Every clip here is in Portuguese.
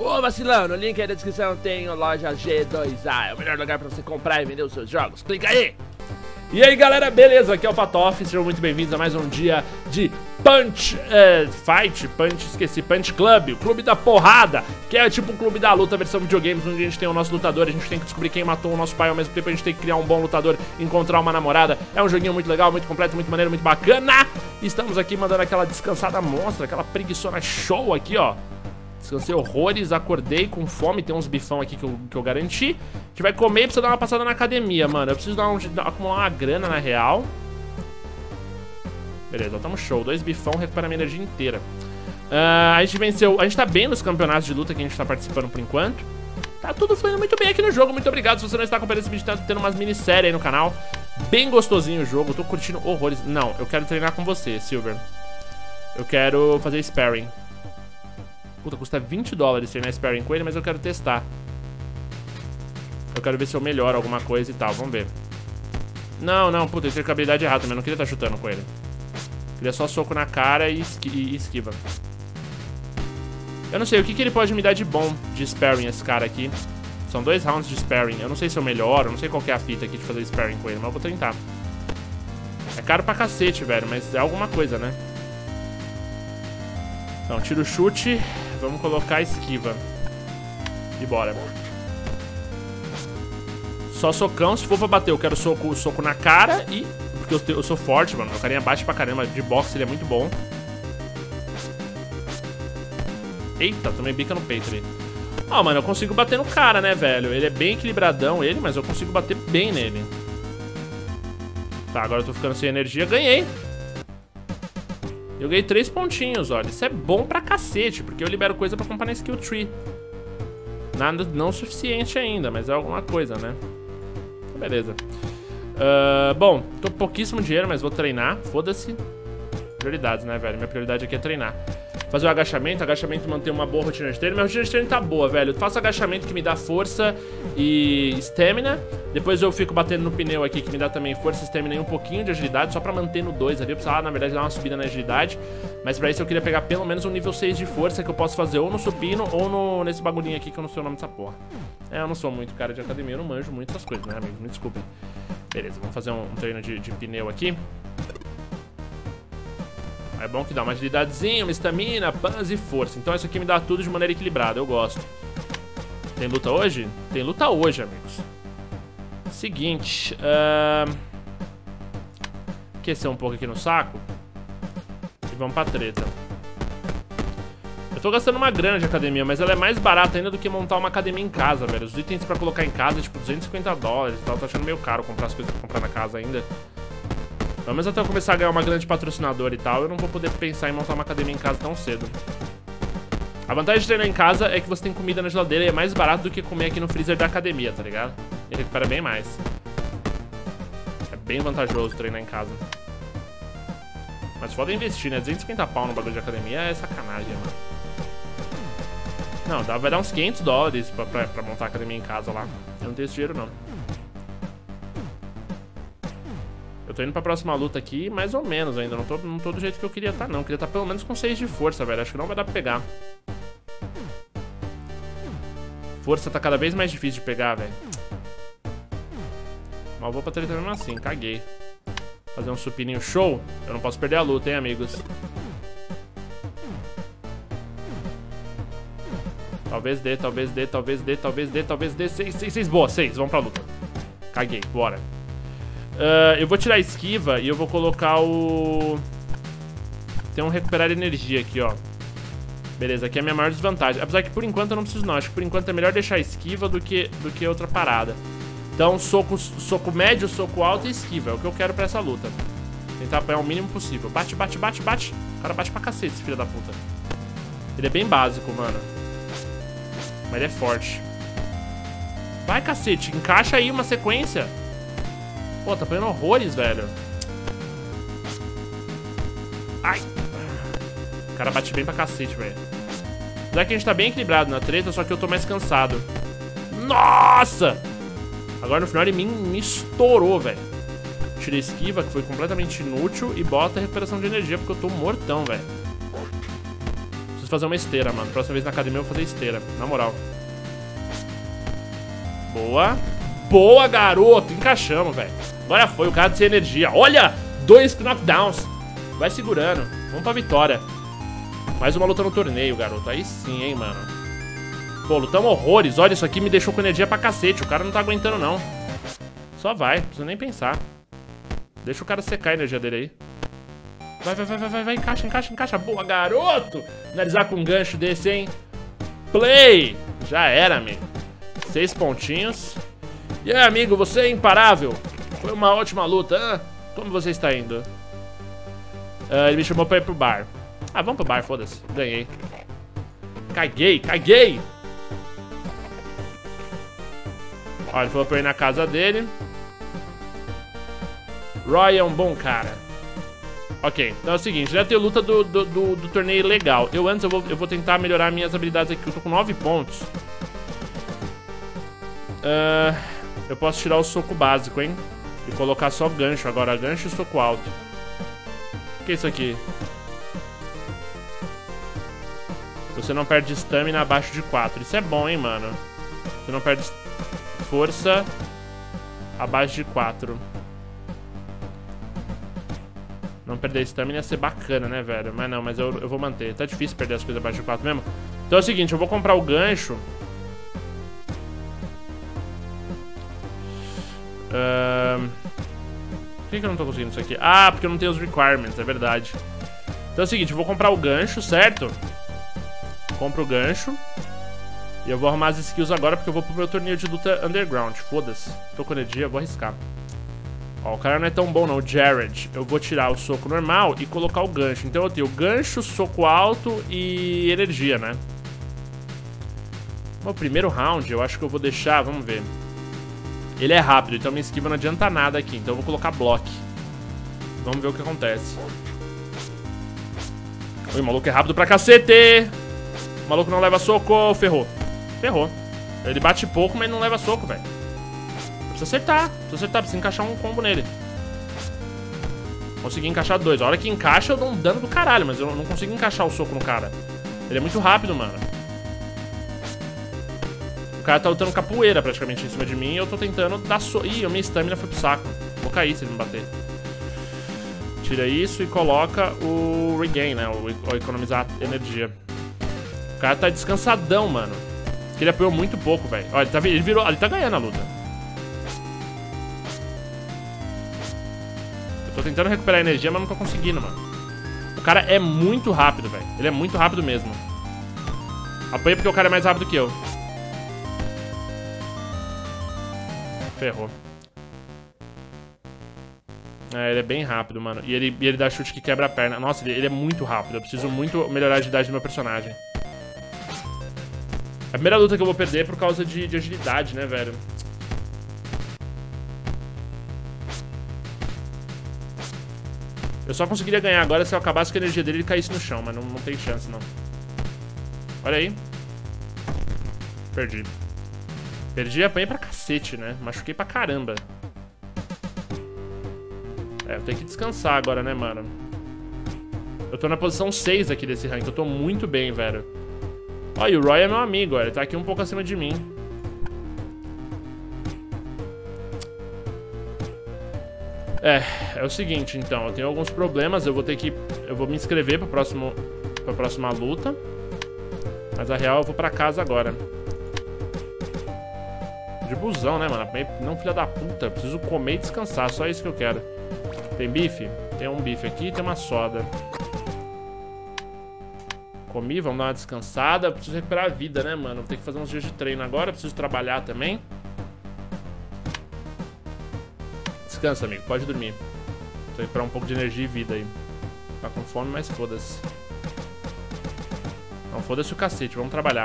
Ô vacilão, no link aí da descrição tem a loja G2A. É o melhor lugar pra você comprar e vender os seus jogos. Clica aí! E aí galera, beleza? Aqui é o Patof, sejam muito bem-vindos a mais um dia de Punch Club, o clube da porrada, que é tipo um clube da luta, versão videogames, onde a gente tem o nosso lutador, a gente tem que descobrir quem matou o nosso pai, ao mesmo tempo a gente tem que criar um bom lutador, encontrar uma namorada. É um joguinho muito legal, muito completo, muito maneiro, muito bacana. Estamos aqui mandando aquela descansada monstra, aquela preguiçona show aqui, ó. Descansei horrores, acordei com fome, tem uns bifão aqui que eu garanti. A gente vai comer e precisa dar uma passada na academia, mano. Eu preciso acumular uma grana, na real. Beleza, tamo show. 2 bifão, recupera minha energia inteira. A gente venceu, a gente tá bem nos campeonatos de luta que a gente tá participando por enquanto. Tá tudo fluindo muito bem aqui no jogo, muito obrigado. Se você não está acompanhando esse vídeo, tá tendo umas minisséries aí no canal. Bem gostosinho o jogo, tô curtindo horrores. Não, eu quero treinar com você, Silver. Eu quero fazer sparring. Puta, custa 20 dólares treinar sparring com ele, mas eu quero testar. Eu quero ver se eu melhoro alguma coisa e tal, vamos ver. Não, puta, eu tenho com a habilidade errada também, eu não queria estar chutando com ele. Queria só soco na cara e esquiva. Eu não sei, o que ele pode me dar de bom de sparring, esse cara aqui. São 2 rounds de sparring, eu não sei se eu melhoro, eu não sei qual que é a fita aqui de fazer sparring com ele, mas eu vou tentar. É caro pra cacete, velho, mas é alguma coisa, né? Então, tira o chute. Vamos colocar a esquiva. E bora. Só socão. Se for pra bater, eu quero soco na cara e... Porque eu sou forte, mano. Meu carinha bate pra caramba. De boxe ele é muito bom. Eita, tomei bica no peito ali. Ó, mano, eu consigo bater no cara, né, velho? Ele é bem equilibradão, ele, mas eu consigo bater bem nele. Tá, agora eu tô ficando sem energia. Ganhei! Eu ganhei 3 pontinhos, olha. Isso é bom pra cacete, porque eu libero coisa pra comprar na skill tree. Nada não o suficiente ainda, mas é alguma coisa, né? Então, beleza. Bom, tô com pouquíssimo dinheiro, mas vou treinar. Foda-se. Prioridades, né, velho? Minha prioridade aqui é treinar. Fazer o agachamento mantém uma boa rotina de treino. Minha rotina de treino tá boa, velho. Eu faço agachamento que me dá força e stamina. Depois eu fico batendo no pneu aqui, que me dá também força, stamina e um pouquinho de agilidade, só pra manter no 2 ali. Eu precisava, na verdade, dar uma subida na agilidade. Mas pra isso eu queria pegar pelo menos um nível 6 de força, que eu posso fazer ou no supino ou nesse bagulhinho aqui, que eu não sei o nome dessa porra. Eu não sou muito cara de academia, eu não manjo muitas coisas, né, amigos? Me desculpem. Beleza, vamos fazer um treino de pneu aqui. É bom que dá uma agilidadezinha, uma estamina, pans e força. Então isso aqui me dá tudo de maneira equilibrada, eu gosto. Tem luta hoje? Tem luta hoje, amigos. Seguinte, aquecer um pouco aqui no saco. E vamos pra treta. Eu tô gastando uma grana de academia, mas ela é mais barata ainda do que montar uma academia em casa, velho. Os itens pra colocar em casa é tipo 250 dólares e tal. Tô achando meio caro comprar as coisas pra comprar na casa ainda. Pelo menos até eu começar a ganhar uma grana de patrocinador e tal, eu não vou poder pensar em montar uma academia em casa tão cedo. A vantagem de treinar em casa é que você tem comida na geladeira e é mais barato do que comer aqui no freezer da academia, tá ligado? E recupera bem mais. É bem vantajoso treinar em casa. Mas foda investir, né? 250 pau no bagulho de academia é sacanagem, mano. Não, vai dar uns 500 dólares pra montar a academia em casa lá. Eu não tenho esse dinheiro, não. Eu tô indo pra próxima luta aqui, mais ou menos ainda. Não tô do jeito que eu queria estar, não. Eu queria estar pelo menos com 6 de força, velho. Acho que não vai dar pra pegar. Força tá cada vez mais difícil de pegar, velho. Mas eu vou pra treta mesmo assim, caguei. Fazer um supininho show. Eu não posso perder a luta, hein, amigos. Talvez dê, talvez dê, talvez dê, talvez dê, talvez dê. 6, boa, 6, vamos pra luta. Caguei, bora. Eu vou tirar a esquiva e eu vou colocar o... Tem um recuperar energia aqui, ó. Beleza, aqui é a minha maior desvantagem. Apesar que por enquanto eu não preciso não. Acho que por enquanto é melhor deixar a esquiva do que outra parada. Então soco médio, soco alto e esquiva. É o que eu quero pra essa luta. Tentar apanhar o mínimo possível. Bate, bate, bate, bate. O cara bate pra cacete, esse filho da puta. Ele é bem básico, mano. Mas ele é forte. Vai, cacete, encaixa aí uma sequência. Pô, tá apanhando horrores, velho. Ai. O cara bate bem pra cacete, velho. Apesar que a gente tá bem equilibrado na treta, só que eu tô mais cansado. Nossa! Agora no final ele me estourou, velho. Tirei esquiva, que foi completamente inútil. E bota a recuperação de energia, porque eu tô mortão, velho. Preciso fazer uma esteira, mano. Próxima vez na academia eu vou fazer esteira. Na moral. Boa. Boa, garoto. Encaixamos, velho. Agora foi o cara sem energia. Olha! 2 knockdowns. Vai segurando. Vamos pra vitória. Mais uma luta no torneio, garoto. Aí sim, hein, mano. Pô, lutamos horrores. Olha, isso aqui me deixou com energia pra cacete. O cara não tá aguentando, não. Só vai. Não precisa nem pensar. Deixa o cara secar a energia dele aí. Vai. Encaixa. Boa, garoto. Finalizar com um gancho desse, hein. Play. Já era, amigo. 6 pontinhos. E aí, amigo, você é imparável. Foi uma ótima luta, hein? Como você está indo? Ele me chamou pra ir pro bar. Ah, vamos pro bar, foda-se. Ganhei. Caguei. Olha, ele falou pra eu ir na casa dele. Roy é um bom cara. Ok, então é o seguinte, já tem luta do torneio legal. Eu vou tentar melhorar minhas habilidades aqui. Eu tô com 9 pontos. Eu posso tirar o soco básico, hein? E colocar só gancho agora. Gancho e soco alto. O que é isso aqui? Você não perde stamina abaixo de 4. Isso é bom, hein, mano? Você não perde força abaixo de 4. Não perder stamina ia ser bacana, né, velho? Mas não, mas eu vou manter. Tá difícil perder as coisas abaixo de 4 mesmo. Então é o seguinte, eu vou comprar o gancho. Por que eu não tô conseguindo isso aqui? Ah, porque eu não tenho os requirements, é verdade. Então é o seguinte, eu vou comprar o gancho, certo? Compro o gancho. E eu vou arrumar as skills agora porque eu vou pro meu torneio de luta underground. Foda-se. Tô com energia, vou arriscar. Ó, o cara não é tão bom não, o Jared. Eu vou tirar o soco normal e colocar o gancho. Então eu tenho gancho, soco alto e energia, né? O primeiro round eu acho que eu vou deixar, vamos ver. Ele é rápido, então minha esquiva não adianta nada aqui. Então eu vou colocar block. Vamos ver o que acontece. Ui, o maluco é rápido pra cacete. O maluco não leva soco, ferrou. Ferrou. Ele bate pouco, mas não leva soco, velho. Precisa acertar, precisa encaixar um combo nele. Consegui encaixar 2. A hora que encaixa eu dou um dano do caralho, mas eu não consigo encaixar o soco no cara. Ele é muito rápido, mano. O cara tá lutando capoeira praticamente em cima de mim e eu tô tentando dar soco. Ih, a minha stamina foi pro saco. Vou cair se ele me bater. Tira isso e coloca o regain, né? O economizar energia. O cara tá descansadão, mano. Ele apoiou muito pouco, velho. Olha, ele tá ganhando a luta. Eu tô tentando recuperar energia, mas não tô conseguindo, mano. O cara é muito rápido, velho. Ele é muito rápido mesmo. Apanha porque o cara é mais rápido que eu. Ferrou. É, ele é bem rápido, mano. E ele dá chute que quebra a perna. Nossa, ele é muito rápido. Eu preciso muito melhorar a agilidade do meu personagem. A primeira luta que eu vou perder é por causa de agilidade, né, velho? Eu só conseguiria ganhar agora se eu acabasse com a energia dele e caísse no chão, mas não tem chance, não. Olha aí. Perdi. Perdi e apanhei pra cacete, né? Machuquei pra caramba. É, eu tenho que descansar agora, né, mano? Eu tô na posição 6 aqui desse rank. Eu tô muito bem, velho. Ó, e o Roy é meu amigo, ó. Ele tá aqui um pouco acima de mim. É o seguinte, então. Eu tenho alguns problemas. Eu vou me inscrever pra próxima luta. Mas a real, eu vou pra casa agora. De busão, né, mano? Não, filha da puta. Eu preciso comer e descansar. Só isso que eu quero. Tem bife? Tem um bife aqui e tem uma soda. Comi, vamos dar uma descansada. Eu preciso recuperar a vida, né, mano? Vou ter que fazer uns dias de treino agora. Eu preciso trabalhar também. Descansa, amigo. Pode dormir. Preciso recuperar um pouco de energia e vida aí. Tá com fome, mas foda-se. Não, foda-se o cacete. Vamos trabalhar.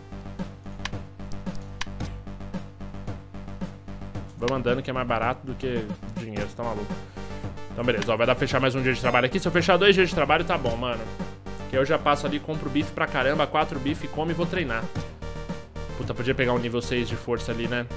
Vamos andando que é mais barato do que dinheiro. Você tá maluco? Então, beleza. Ó, vai dar pra fechar mais um dia de trabalho aqui. Se eu fechar 2 dias de trabalho, tá bom, mano. Que eu já passo ali, compro bife pra caramba, 4 bife, como e vou treinar. Puta, podia pegar um nível 6 de força ali, né?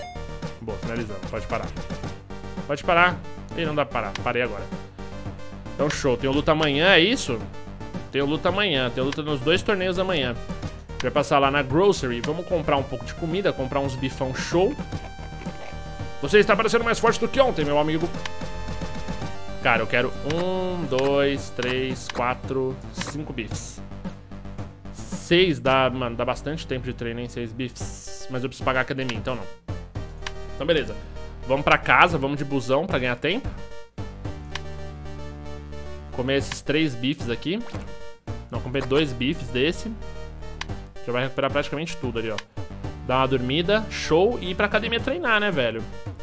Boa, finalizando. Pode parar. Pode parar. Ih, não dá pra parar. Parei agora. Então show, tem luta amanhã, é isso? Tem luta amanhã, tem luta nos 2 torneios amanhã. A gente vai passar lá na grocery, vamos comprar um pouco de comida, comprar uns bifão show. Você está parecendo mais forte do que ontem, meu amigo. Cara, eu quero 1, 2, 3, 4, 5 bifes. 6 dá, mano, dá bastante tempo de treino, hein? 6 bifes. Mas eu preciso pagar a academia, então não. Então beleza. Vamos pra casa, vamos de busão pra ganhar tempo. Comer esses 3 bifes aqui. Não, comer 2 bifes desse. Já vai recuperar praticamente tudo ali, ó. Dar uma dormida, show, e ir pra academia treinar, né, velho?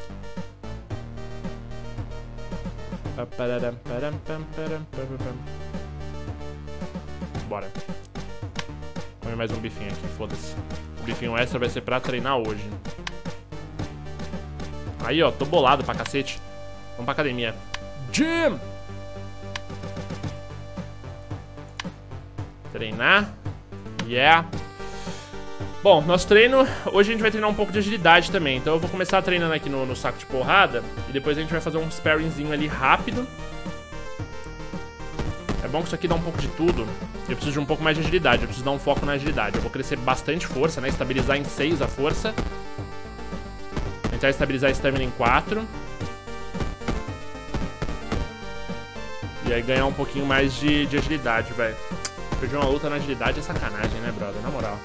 Bora. Comer mais um bifinho aqui, foda-se. O bifinho extra vai ser pra treinar hoje. Aí, ó, tô bolado pra cacete. Vamos pra academia. Gym! Treinar. Yeah. Bom, nosso treino, hoje a gente vai treinar um pouco de agilidade também. Então eu vou começar treinando aqui no saco de porrada. E depois a gente vai fazer um sparringzinho ali rápido. É bom que isso aqui dá um pouco de tudo. Eu preciso de um pouco mais de agilidade, eu preciso dar um foco na agilidade. Eu vou crescer bastante força, né? Estabilizar em 6 a força. Tentar estabilizar a stamina em 4. E aí ganhar um pouquinho mais de agilidade, velho. Perder uma luta na agilidade é sacanagem, né, brother? Na moral.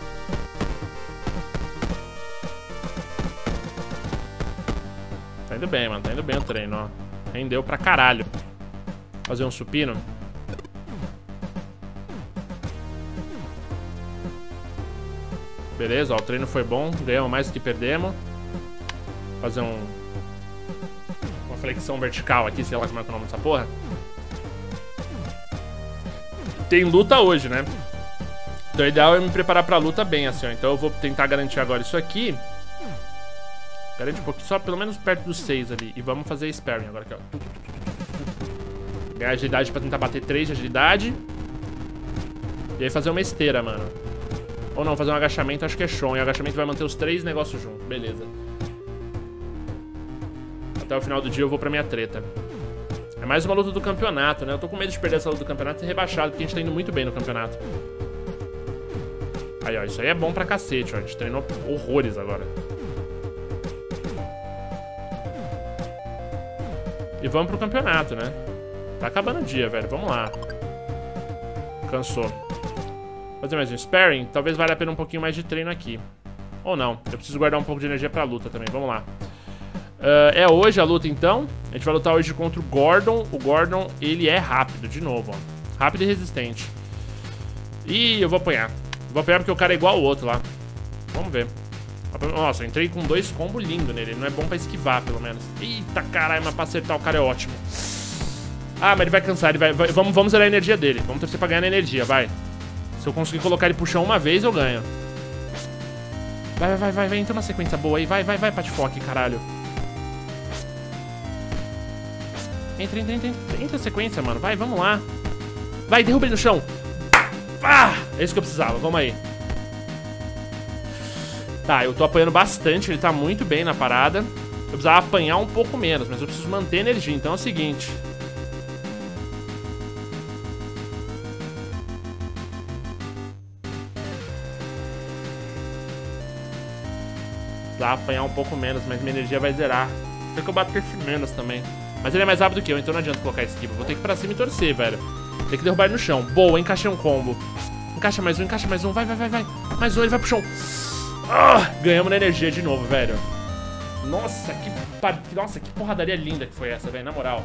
Tá indo bem, mano. Tá indo bem o treino, ó. Rendeu pra caralho. Fazer um supino. Beleza, ó. O treino foi bom. Ganhamos mais do que perdemos. Fazer uma flexão vertical aqui, sei lá como é o nome dessa porra. Tem luta hoje, né? Então o ideal é me preparar pra luta bem, assim, ó. Então eu vou tentar garantir agora isso aqui. Garante um pouquinho, só pelo menos perto dos 6 ali. E vamos fazer sparring agora aqui, ó. Ganhar agilidade pra tentar bater 3 de agilidade. E aí fazer uma esteira, mano. Ou não, fazer um agachamento, acho que é show. E o agachamento vai manter os 3 negócios juntos, beleza. Até o final do dia eu vou pra minha treta. É mais uma luta do campeonato, né? Eu tô com medo de perder essa luta do campeonato e ser rebaixado, porque a gente tá indo muito bem no campeonato. Aí, ó, isso aí é bom pra cacete, ó. A gente treinou horrores agora. E vamos pro campeonato, né? Tá acabando o dia, velho. Vamos lá. Cansou. Fazer mais um sparring. Talvez valha a pena um pouquinho mais de treino aqui. Ou não. Eu preciso guardar um pouco de energia pra luta também. Vamos lá. É hoje a luta, então. A gente vai lutar hoje contra o Gordon. O Gordon, ele é rápido, de novo, ó. Rápido e resistente. E eu vou apanhar. Vou apanhar porque o cara é igual ao outro lá. Vamos ver. Nossa, eu entrei com 2 combos lindos nele. Ele não é bom pra esquivar, pelo menos. Eita, caralho, mas pra acertar o cara é ótimo. Ah, mas ele vai cansar. Ele vai... Vamos zerar a energia dele. Vamos torcer pra ganhar na energia, vai. Se eu conseguir colocar ele pro chão uma vez, eu ganho. Vai. Entra uma sequência boa aí. Vai, patifoque, caralho. Entra a sequência, mano. Vai, vamos lá. Vai, derruba ele no chão. Ah, é isso que eu precisava. Vamos aí. Tá, eu tô apanhando bastante. Ele tá muito bem na parada. Eu precisava apanhar um pouco menos, mas eu preciso manter energia. Então é o seguinte. Precisava apanhar um pouco menos, mas minha energia vai zerar. Sei que eu batesse menos também. Mas ele é mais rápido que eu, então não adianta colocar esquiva. Vou ter que ir pra cima e torcer, velho. Tem que derrubar ele no chão. Boa, encaixei um combo. Encaixa mais um. Vai. Mais um, ele vai pro chão. Ah, ganhamos na energia de novo, velho. Nossa, que porradaria linda que foi essa, velho, na moral.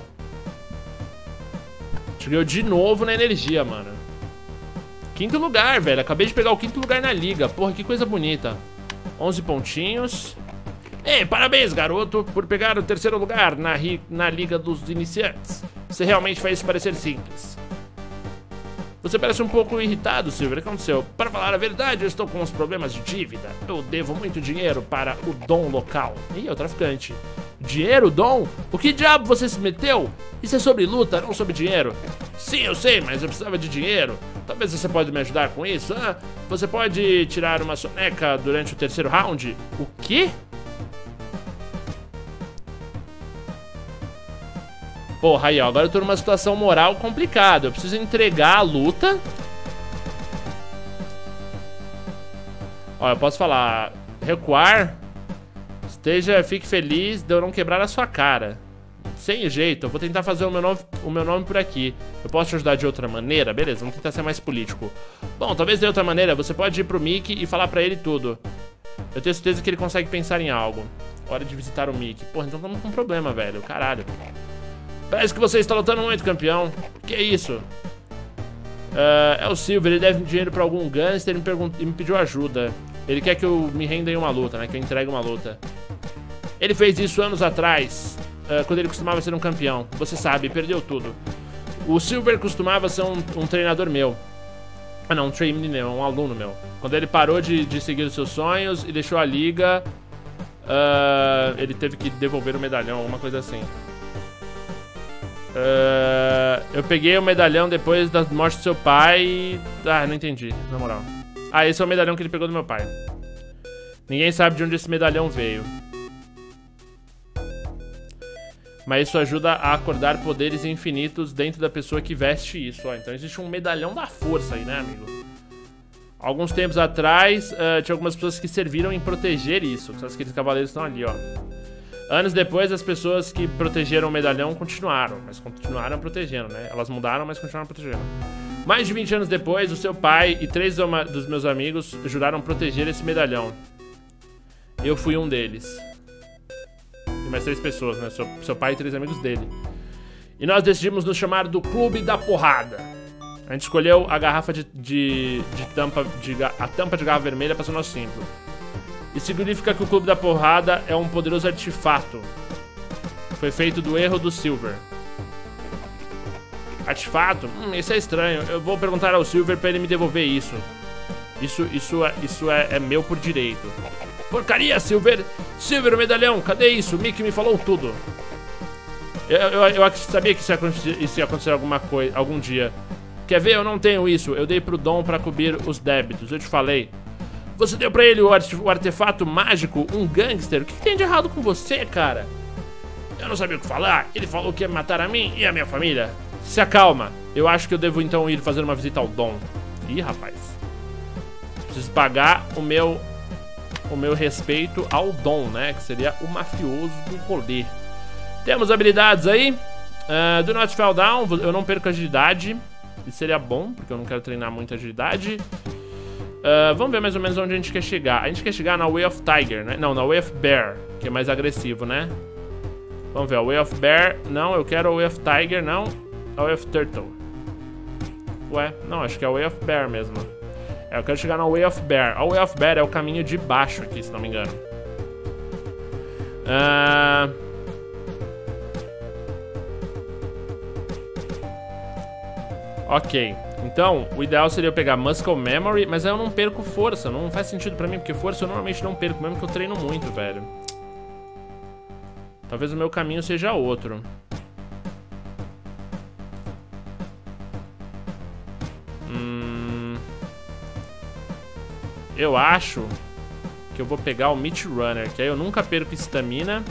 A gente ganhou de novo na energia, mano. 5º lugar, velho. Acabei de pegar o 5º lugar na liga. Porra, que coisa bonita. 11 pontinhos. Ei, parabéns, garoto, por pegar o 3º lugar na Liga dos Iniciantes. Você realmente faz isso parecer simples. Você parece um pouco irritado, Silver. O que aconteceu? Para falar a verdade, eu estou com uns problemas de dívida. Eu devo muito dinheiro para o Dom local. Ih, é o traficante. Dinheiro, Dom? O que diabo você se meteu? Isso é sobre luta, não sobre dinheiro. Sim, eu sei, mas eu precisava de dinheiro. Talvez você pode me ajudar com isso. Ah, você pode tirar uma soneca durante o 3º round? O quê? Porra, aí, ó. Agora eu tô numa situação moral complicada. Eu preciso entregar a luta. Ó, eu posso falar... Recuar. Fique feliz de eu não quebrar a sua cara. Sem jeito, eu vou tentar fazer o meu nome por aqui. Eu posso te ajudar de outra maneira? Beleza, vamos tentar ser mais político. Bom, talvez de outra maneira, você pode ir pro Mickey e falar pra ele tudo. Eu tenho certeza que ele consegue pensar em algo. Hora de visitar o Mickey. Porra, então estamos com um problema, velho. Caralho. Parece que você está lutando muito, campeão. Que isso? É o Silver, ele deve dinheiro pra algum gangster e me pediu ajuda. Ele quer que eu me renda em uma luta, né? Que eu entregue uma luta. Ele fez isso anos atrás, quando ele costumava ser um campeão. Você sabe, perdeu tudo. O Silver costumava ser um treinador meu. Ah não, um trainee não, um aluno meu. Quando ele parou de seguir os seus sonhos e deixou a liga, ele teve que devolver o medalhão, alguma coisa assim. Eu peguei o medalhão depois da morte do seu pai. Ah, não entendi, na moral. Ah, esse é o medalhão que ele pegou do meu pai. Ninguém sabe de onde esse medalhão veio. Mas isso ajuda a acordar poderes infinitos dentro da pessoa que veste isso. Ó, então existe um medalhão da força aí, né, amigo? Alguns tempos atrás, tinha algumas pessoas que serviram em proteger isso. Aqueles cavaleiros estão ali, ó. Anos depois, as pessoas que protegeram o medalhão continuaram. Mas continuaram protegendo, né? Elas mudaram, mas continuaram protegendo. Mais de 20 anos depois, o seu pai e 3 dos meus amigos juraram proteger esse medalhão. Eu fui um deles. E mais 3 pessoas, né? Seu pai e 3 amigos dele. E nós decidimos nos chamar do Clube da Porrada. A gente escolheu a garrafa a tampa de garrafa vermelha para ser o nosso símbolo. Isso significa que o Clube da Porrada é um poderoso artefato. Foi feito do erro do Silver. Artefato? Isso é estranho. Eu vou perguntar ao Silver pra ele me devolver isso. Isso é meu por direito. Porcaria, Silver! Silver, o medalhão, cadê isso? O Mickey me falou tudo. Eu sabia que isso ia acontecer algum dia. Quer ver? Eu não tenho isso. Eu dei pro Dom pra cobrir os débitos. Eu te falei. Você deu pra ele o artefato mágico, um gangster? O que tem de errado com você, cara? Eu não sabia o que falar. Ele falou que ia matar a mim e a minha família. Se acalma. Eu acho que eu devo então ir fazer uma visita ao Dom. Ih, rapaz. Preciso pagar o meu respeito ao Dom, né? Que seria o mafioso do rolê. Temos habilidades aí. Do Not Fall Down. Eu não perco agilidade. Isso seria bom, porque eu não quero treinar muita agilidade. Vamos ver mais ou menos onde a gente quer chegar. A gente quer chegar na Way of Tiger, né? Não, na Way of Bear, que é mais agressivo, né? Vamos ver, a Way of Bear. Não, eu quero a Way of Tiger, não. A Way of Turtle. Ué, não, acho que é a Way of Bear mesmo. Eu quero chegar na Way of Bear. A Way of Bear é o caminho de baixo aqui, se não me engano. Ok. Então, o ideal seria eu pegar Muscle Memory, mas aí eu não perco força. Não faz sentido pra mim, porque força eu normalmente não perco, mesmo que eu treino muito, velho. Talvez o meu caminho seja outro. Eu acho que eu vou pegar o Meat Runner, que aí eu nunca perco estamina.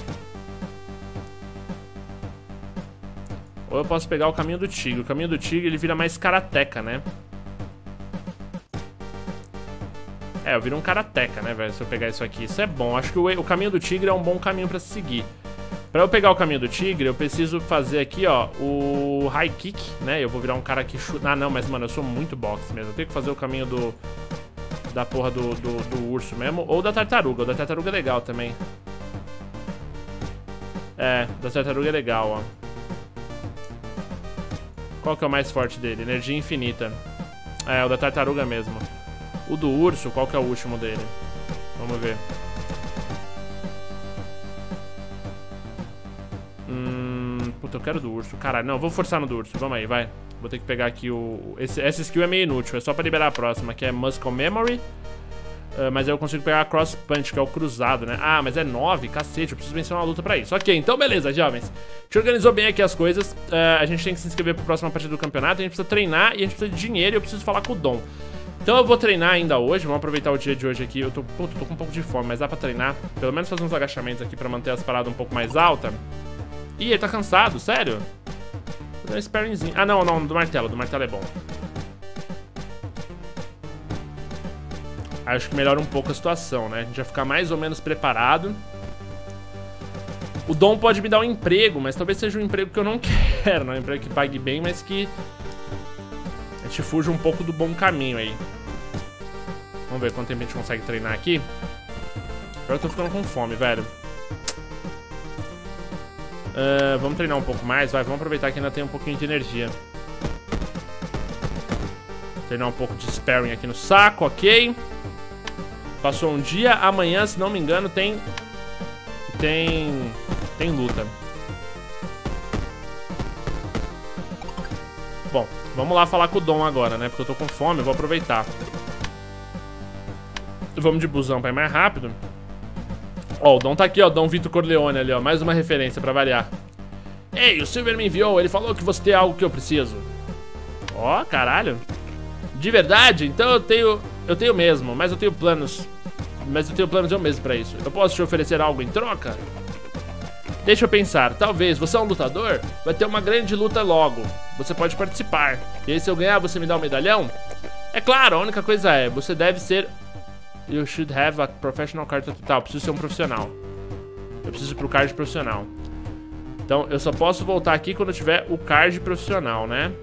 Ou eu posso pegar o caminho do tigre. O caminho do tigre, ele vira mais karateca, né? Eu viro um karateca, né, velho? Se eu pegar isso aqui. Isso é bom. Acho que o caminho do tigre é um bom caminho pra se seguir. Pra eu pegar o caminho do tigre, eu preciso fazer aqui, ó, o high kick, né? Eu vou virar um cara que chuta... Ah, não, mas, mano, eu sou muito boxe mesmo. Eu tenho que fazer o caminho da porra do urso mesmo. Ou da tartaruga. O da tartaruga é legal também. Da tartaruga é legal, ó. Qual que é o mais forte dele? Energia infinita. O da tartaruga mesmo. O do urso, qual que é o último dele? Vamos ver. Puta, eu quero do urso. Caralho, não, vou forçar no do urso. Vamos aí, vai. Vou ter que pegar aqui essa skill é meio inútil. É só pra liberar a próxima, que é Muscle Memory. Mas eu consigo pegar a Cross Punch, que é o cruzado, né? Ah, mas é 9, cacete, eu preciso vencer uma luta pra isso. Ok, então beleza, jovens. A gente organizou bem aqui as coisas. A gente tem que se inscrever pra próxima partida do campeonato. A gente precisa treinar e a gente precisa de dinheiro e eu preciso falar com o Dom. Então eu vou treinar ainda hoje, vamos aproveitar o dia de hoje aqui. Eu tô com um pouco de fome, mas dá pra treinar. Pelo menos fazer uns agachamentos aqui pra manter as paradas um pouco mais altas. Ih, ele tá cansado, sério? Vou dar um sparingzinho. Ah, não, do martelo é bom. Acho que melhora um pouco a situação, né? A gente vai ficar mais ou menos preparado. O Dom pode me dar um emprego, mas talvez seja um emprego que eu não quero, não é um emprego que pague bem, mas que a gente fuja um pouco do bom caminho aí. Vamos ver quanto tempo a gente consegue treinar aqui. Agora eu tô ficando com fome, velho. Vamos treinar um pouco mais, vai. Vamos aproveitar que ainda tem um pouquinho de energia. Treinar um pouco de sparring aqui no saco, ok. Passou um dia, amanhã, se não me engano, tem luta. Bom, vamos lá falar com o Dom agora, né? Porque eu tô com fome, eu vou aproveitar. Vamos de busão pra ir mais rápido. Ó, o Dom tá aqui, ó, Dom Vitor Corleone ali, ó. Mais uma referência pra variar. Ei, o Silver me enviou, ele falou que você tem algo que eu preciso. Ó, caralho. De verdade? Então eu tenho mesmo, mas eu tenho planos. Mas eu tenho planos eu mesmo pra isso. Eu posso te oferecer algo em troca? Deixa eu pensar, talvez, você é um lutador? Vai ter uma grande luta logo. Você pode participar. E aí se eu ganhar, você me dá um medalhão? É claro, a única coisa é, você deve ser... You should have a professional card total. Eu preciso ser um profissional. Eu preciso ir pro card profissional. Então, eu só posso voltar aqui quando eu tiver o card profissional, né?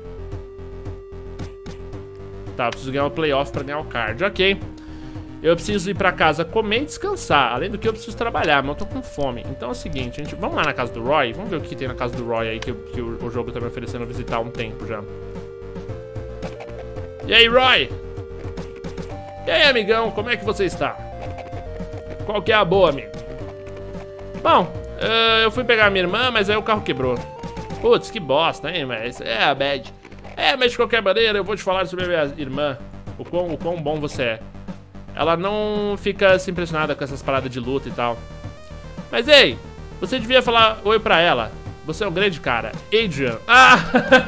Tá, eu preciso ganhar o playoff pra ganhar o card. Ok. Eu preciso ir pra casa comer e descansar. Além do que eu preciso trabalhar, mas eu tô com fome. Então é o seguinte, vamos lá na casa do Roy. Vamos ver o que tem na casa do Roy aí que o jogo tá me oferecendo visitar há um tempo já. E aí, Roy? E aí, amigão, como é que você está? Qual que é a boa, amigo? Bom, eu fui pegar a minha irmã, mas aí o carro quebrou. Putz, que bosta, hein, mas é a bad. Mas de qualquer maneira, eu vou te falar sobre a minha irmã. O quão bom você é. Ela não fica se impressionada com essas paradas de luta e tal. Mas ei, você devia falar oi pra ela. Você é um grande cara. Adrian. Ah!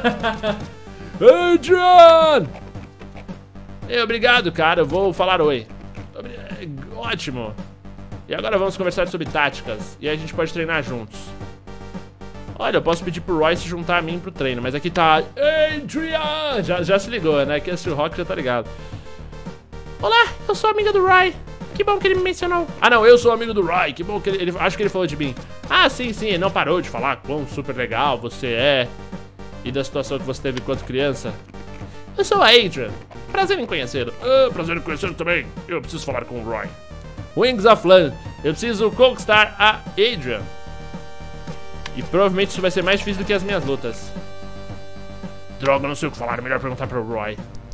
Adrian! Obrigado, cara. Eu vou falar oi. Ótimo. E agora vamos conversar sobre táticas. E aí a gente pode treinar juntos. Olha, eu posso pedir pro Roy se juntar a mim pro treino. Mas aqui tá Adrian! Já se ligou, né? Que esse Rock já tá ligado. Olá, eu sou amiga do Roy. Que bom que ele me mencionou. Ah, não, eu sou amigo do Roy. Que bom que ele acho que ele falou de mim. Ah, sim, ele não parou de falar quão super legal você é. E da situação que você teve enquanto criança. Eu sou a Adrian. Prazer em conhecê-lo. Prazer em conhecê-lo também. Eu preciso falar com o Roy. Wings of Land. Eu preciso conquistar a Adrian. E provavelmente isso vai ser mais difícil do que as minhas lutas. Droga, não sei o que falar. É melhor perguntar pro Roy.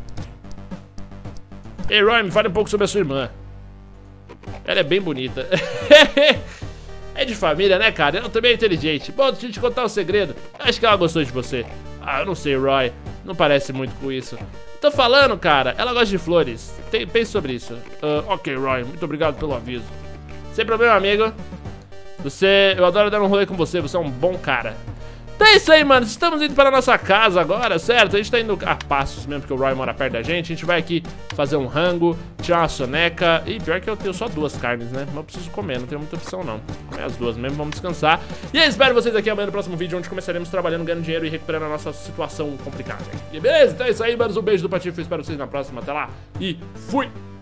Ei, Roy, me fale um pouco sobre a sua irmã. Ela é bem bonita. É de família, né, cara? Ela também é inteligente. Bom, deixa eu te contar um segredo. Acho que ela gostou de você. Ah, eu não sei, Roy. Não parece muito com isso. Tô falando, cara. Ela gosta de flores. Pense sobre isso. Ok, Roy. Muito obrigado pelo aviso. Sem problema, amigo. Eu adoro dar um rolê com você. Você é um bom cara. Então é isso aí, mano. Estamos indo para a nossa casa agora, certo? A gente tá indo a passos mesmo, porque o Roy mora perto da gente. A gente vai aqui fazer um rango, tirar uma soneca. E pior que eu tenho só 2 carnes, né? Mas eu preciso comer, não tenho muita opção, não. Comer as 2 mesmo, vamos descansar. E aí, espero vocês aqui amanhã no próximo vídeo, onde começaremos trabalhando, ganhando dinheiro e recuperando a nossa situação complicada. E beleza? Então é isso aí, mano. Um beijo do Patife. Eu espero vocês na próxima. Até lá e fui!